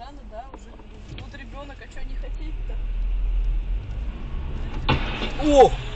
рано, да, уже вот ребенок, а что не хотеть-то? Ох!